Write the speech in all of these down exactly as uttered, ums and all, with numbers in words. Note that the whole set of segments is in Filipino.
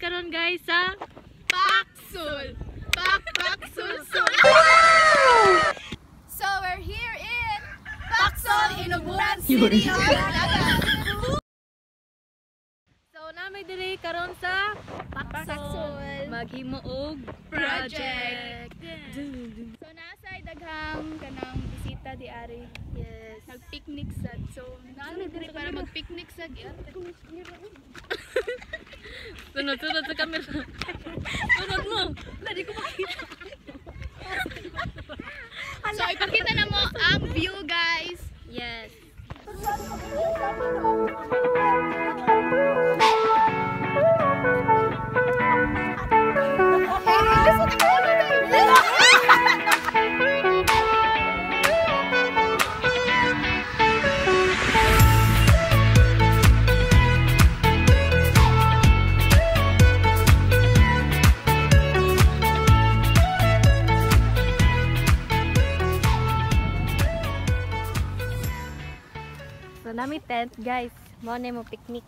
karon guys sa Paksul! Pak Paksul Sul! So we're here in Paksul, Inuguran City. So nami diri karon sa Paksul. Maghimo og Project. project. So nasay daghang kanang bisita di ari. Yes. Nag-picnic sad. So naami diri para mag-picnic sad. Sunod, sunod sa camera. Sunod mo. Lari ko makita. So ipakita na mo ang view guys. Yes. So nami tent guys. Mo na mo picnic.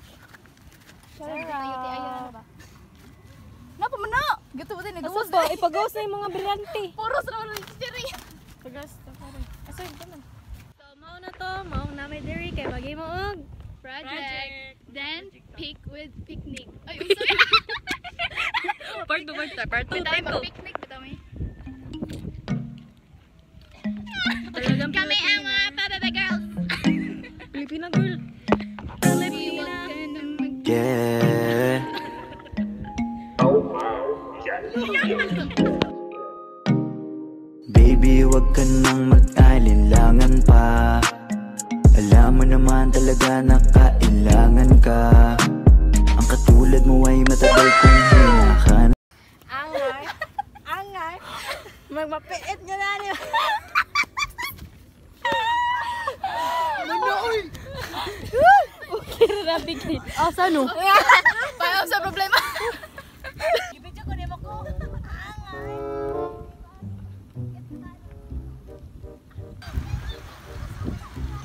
Sarap. Napa man na? Gito ba din Asa ba? Ipagawas na yung mga brilyante. Puro sa naman ng diri. Pagawas na pare. Asa yun naman? So mao na to, mao na may diri kay maghimo og Project. Then pick with picnic. Ay, sorry. part two, part two, part two, Bitaw part two. mag-picnic bitaw mi. Talagang Kami ang mga Pabebe girls. Pilipina girl. Pilipina. Yeah. Baby, wag ka nang mag-alinlangan pa. Alam mo naman talaga na kailangan ka. Ang katulad mo ay matagal kong hinahan. Angay. Angay. Magmapiit nyo na niyo. Manoy. Okay na bigit. Oh, saan no? Paano sa problema? Ibigyo ko din ako.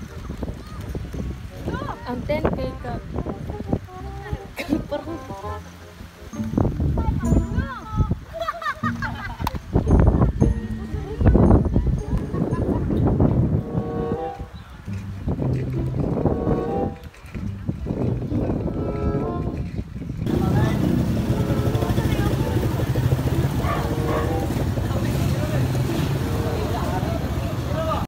Ang ten kay ka. Parang